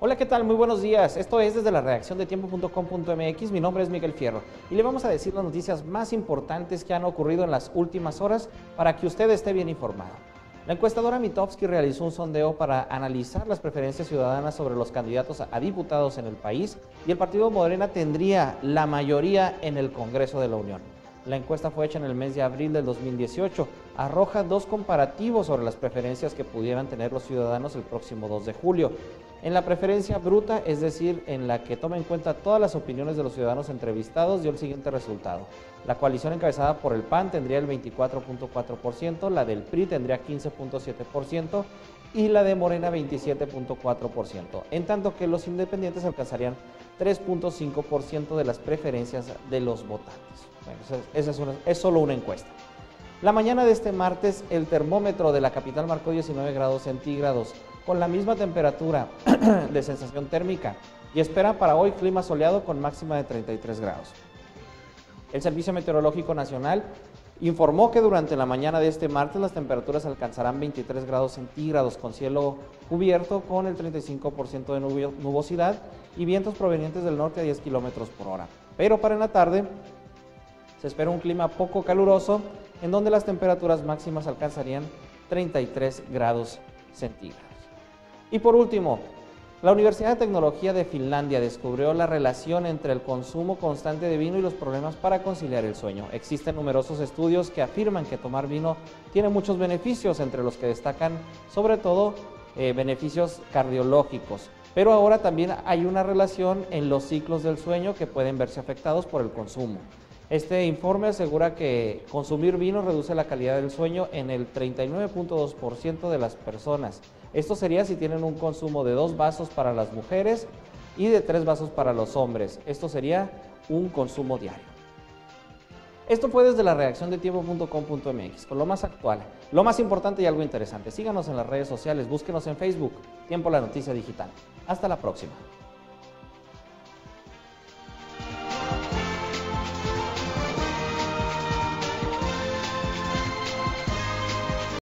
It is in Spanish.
Hola, ¿qué tal? Muy buenos días. Esto es desde la redacción de tiempo.com.mx. Mi nombre es Miguel Fierro y le vamos a decir las noticias más importantes que han ocurrido en las últimas horas para que usted esté bien informado. La encuestadora Mitofsky realizó un sondeo para analizar las preferencias ciudadanas sobre los candidatos a diputados en el país y el partido Morena tendría la mayoría en el Congreso de la Unión. La encuesta fue hecha en el mes de abril del 2018. Arroja dos comparativos sobre las preferencias que pudieran tener los ciudadanos el próximo 2 de julio. En la preferencia bruta, es decir, en la que toma en cuenta todas las opiniones de los ciudadanos entrevistados, dio el siguiente resultado. La coalición encabezada por el PAN tendría el 24.4%, la del PRI tendría 15.7% y la de Morena 27.4%, en tanto que los independientes alcanzarían 3.5% de las preferencias de los votantes. Bueno, esa es solo una encuesta. La mañana de este martes, el termómetro de la capital marcó 19 grados centígrados, con la misma temperatura de sensación térmica, y espera para hoy clima soleado con máxima de 33 grados. El Servicio Meteorológico Nacional informó que durante la mañana de este martes las temperaturas alcanzarán 23 grados centígrados con cielo cubierto con el 35% de nubosidad y vientos provenientes del norte a 10 kilómetros por hora. Pero para en la tarde se espera un clima poco caluroso en donde las temperaturas máximas alcanzarían 33 grados centígrados. Y por último, la Universidad de Tecnología de Finlandia descubrió la relación entre el consumo constante de vino y los problemas para conciliar el sueño. Existen numerosos estudios que afirman que tomar vino tiene muchos beneficios, entre los que destacan sobre todo beneficios cardiológicos. Pero ahora también hay una relación en los ciclos del sueño que pueden verse afectados por el consumo. Este informe asegura que consumir vino reduce la calidad del sueño en el 39.2% de las personas. Esto sería si tienen un consumo de 2 vasos para las mujeres y de 3 vasos para los hombres. Esto sería un consumo diario. Esto fue desde la redacción de tiempo.com.mx, con lo más actual, lo más importante y algo interesante. Síganos en las redes sociales, búsquenos en Facebook, Tiempo la Noticia Digital. Hasta la próxima.